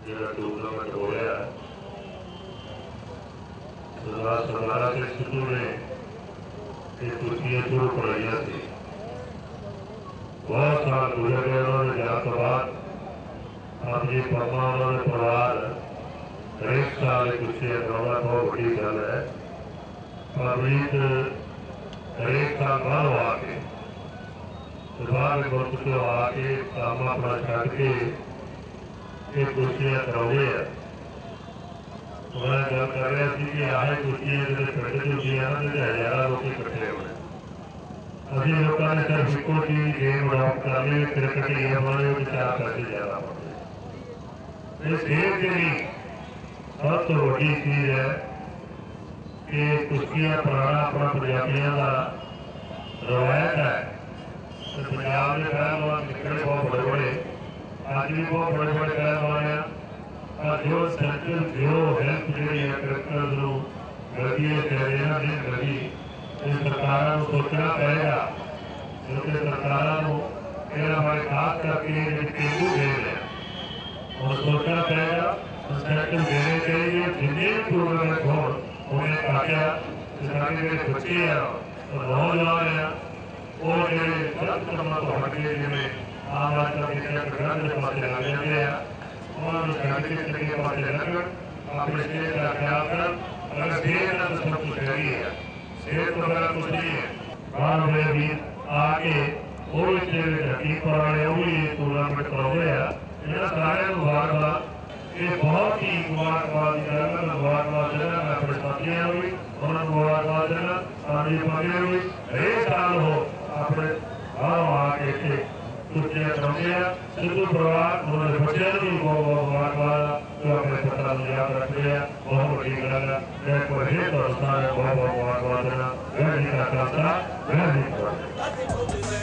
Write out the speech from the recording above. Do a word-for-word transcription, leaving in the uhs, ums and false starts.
ਜਿਹੜਾ ਟੂਰਨਾਮੈਂਟ ਹੋ ਰਿਹਾ ਸਰਦਾਰ ਸਰਦਾਰਾ ਸਿੰਘ ਸਿੱਧੂ ਨੇ ਇਹ ਕੁਰਸੀਆਂ ਸ਼ੁਰੂ ਕਰਾਈਆਂ ਸੀ। बहुत साल गुजर गए उन्होंने जाने तो बाद अपनी परमा उन्होंने परिवार हरेक साल कुर्सियाँ करवाना बहुत बड़ी गल है। परमीत हरेक साल बाहरों आके बाहर मुल्क से आके काम अपना छड़ के ये कुर्सियाँ करवाते हैं। मैं गल कर रहा थी कि आए कुर्सियाँ जो पिंड चुकियां ना तो हज़ारा लोग इकट्ठे होने अभी लोगों ने सिर्फ इको की गेम अडॉप्ट कर ली क्रिकेट गेम वाले चार पैसे ज्यादा पड़ते। इस खेल के लिए सब तो बड़ी चीज है कि कुश्तियां पुराना अपना पंजाबियों का रवायत है। तो पंजाब के पहलवान निकले बहुत बड़े बड़े अज भी बहुत बड़े बड़े पहलवान हैं पर जो सेंट्रल जो हेल्थ जी है क्रिकेट को गलती है नहीं गली सरकार सोचना पड़ेगा क्योंकि सरकार हमारे खास करके पेंडू खेल है और सोचना पड़ेगा इंसेंटिव देने चाहिए जितने भी टूर्नामेंट हो उन्हें ताकि सारे जो बच्चे हैं और नौजवान हैं वो जो गलत कामों को हट के जिन्हें आम आदमी के गलत पास लग जाते हैं उन्होंने शांति के पास लगकर अपने देश का ख्याल कर अगर देश का सब कुछ सही है सेहत तो बड़ा कुछ नहीं है बाहर में भी आके वो भी पुराने वो भी टूर्नामेंट करवाते हैं ये सारे मुबारकबाद ये बहुत ही मुबारकबाद जगह मुबारकबाद जगह मैं अपने साथियों भी उन्होंने मुबारकबाद देना सारी पार्टियां भी हरेक साल हो अपने गाँव आके इतने कुर्सियां करवाते हैं। सिद्धू परिवार उन्होंने बच्चों भी बहुत बहुत मुबारकबाद जो अपने पता याद रखते हैं बहुत बड़ी गल है। मैं कोई बहुत बहुत मुबारकबाद देना मैं नहीं करता मैं नहीं करता।